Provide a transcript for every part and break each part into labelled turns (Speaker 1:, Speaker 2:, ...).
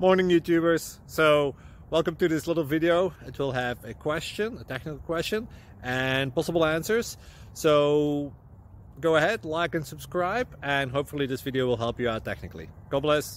Speaker 1: Morning YouTubers. So welcome to this little video. It will have a question, a technical question, and possible answers. So go ahead, like and subscribe, and hopefully this video will help you out technically. God bless.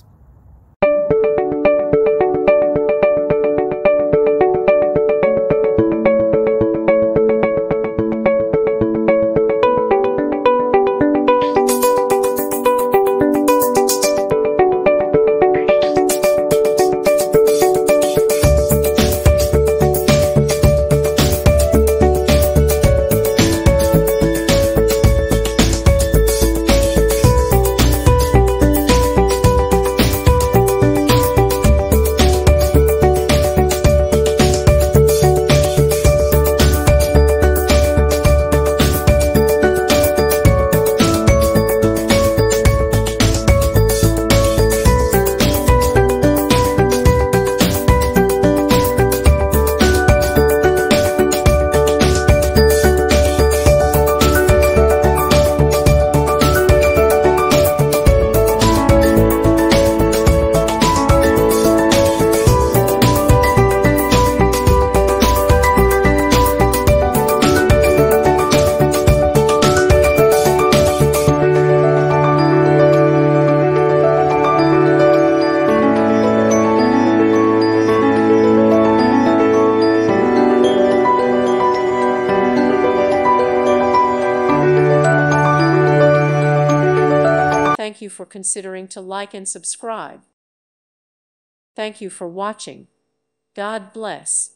Speaker 2: Thank you for considering to like and subscribe. Thank you for watching. God bless.